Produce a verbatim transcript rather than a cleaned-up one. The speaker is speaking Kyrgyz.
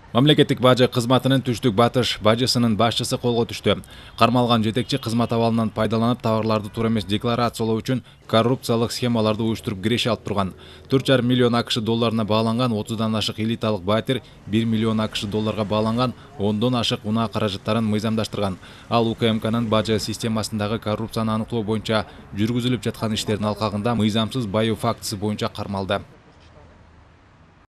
Мамлекеттик бажы кызматынын Түштүк Батыш бажысынын башчысы колго түштү. Кармалган жетекчи кызмат абалынан пайдаланып товарларды туура эмес декларациялоо үчүн коррупциялык схемаларды уюштуруп киреше алып турган. төрт жарым миллион акш долларына бааланган отуздан ашык элиталык батир бир миллион акш долларга бааланган ондон ашык унаа каражаттарын мыйзамдаштырган. Ал УКМКнын бажы системасындагы коррупцияны аныктоо боюнча жүргүзүлүп жаткан иштердин алкагында мыйзамсыз баюу фактысы боюнча кармалды.